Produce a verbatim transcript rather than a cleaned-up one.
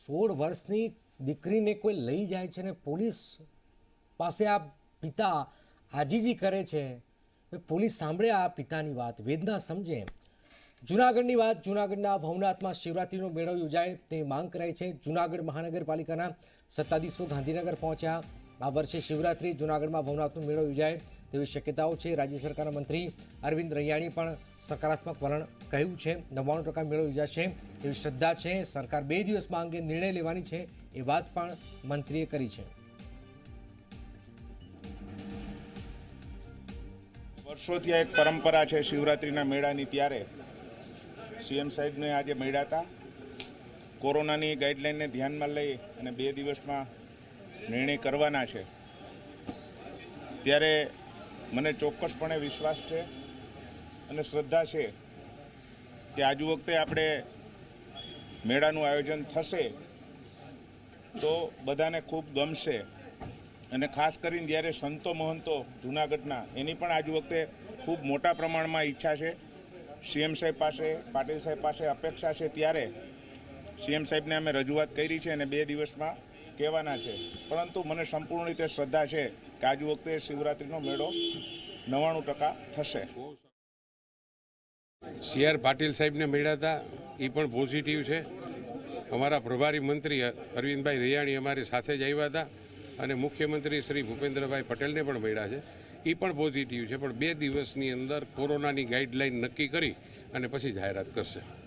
સોળ વર્ષની દીકરીને કોઈ લઈ જાય છે ને પોલીસ પાસે આ પિતા આજીજી કરે છે। પોલીસ સાંભળે આ પિતાની વાત, વેદના સમજે। જૂનાગઢની વાત, જૂનાગઢના ભવનાથમાં શિવરાત્રિનો મેળો યોજાય તે માંગ કરાઈ છે। જૂનાગઢ મહાનગરપાલિકાના સત્તાધીશો ગાંધીનગર પહોંચ્યા। આ વર્ષે શિવરાત્રિ જૂનાગઢમાં ભવનાથનો મેળો યોજાય તેવી શક્યતાઓ છે। રાજ્ય સરકારના મંત્રી અરવિંદ રૈયાણીએ પણ સકારાત્મક વલણ કહ્યું છે। નવ્વાણું ટકા મેળો યોજાશે એવી શ્રદ્ધા છે। સરકાર બે દિવસમાં અંગે નિર્ણય લેવાની છે એ વાત પણ મંત્રીએ કરી છે। વર્ષોથી એક પરંપરા છે શિવરાત્રિના મેળાની। ત્યારે સીએમ સાહેબને આજે મળ્યા હતા। કોરોનાની ગાઈડલાઇનને ધ્યાનમાં લઈ અને બે દિવસમાં નિર્ણય કરવાના છે। ત્યારે મને ચોક્કસપણે વિશ્વાસ છે અને શ્રદ્ધા છે કે આજુ વખતે આપણે મેળાનું આયોજન થશે તો બધાને ખૂબ ગમશે। અને ખાસ કરીને જ્યારે સંતો મહંતો જૂનાગઢના એની પણ આજુ વખતે ખૂબ મોટા પ્રમાણમાં ઈચ્છા છે। સીએમ સાહેબ પાસે, પાટીલ સાહેબ પાસે અપેક્ષા છે। ત્યારે સીએમ સાહેબને અમે રજૂઆત કરી છે અને બે દિવસમાં કહેવાના છે। પરંતુ મને સંપૂર્ણ રીતે શ્રદ્ધા છે કે આજુ વખતે શિવરાત્રિનો મેળો નવ્વાણું ટકા થશે। સી આર પાટીલ સાહેબને મળ્યા હતા, એ પણ પોઝિટિવ છે। અમારા પ્રભારી મંત્રી અરવિંદભાઈ રૈયાણી અમારી સાથે જ આવ્યા હતા અને મુખ્યમંત્રી શ્રી ભૂપેન્દ્રભાઈ પટેલને પણ મળ્યા છે, એ પણ પોઝિટિવ છે। પણ બે દિવસની અંદર કોરોનાની ગાઈડલાઇન નક્કી કરી અને પછી જાહેરાત કરશે।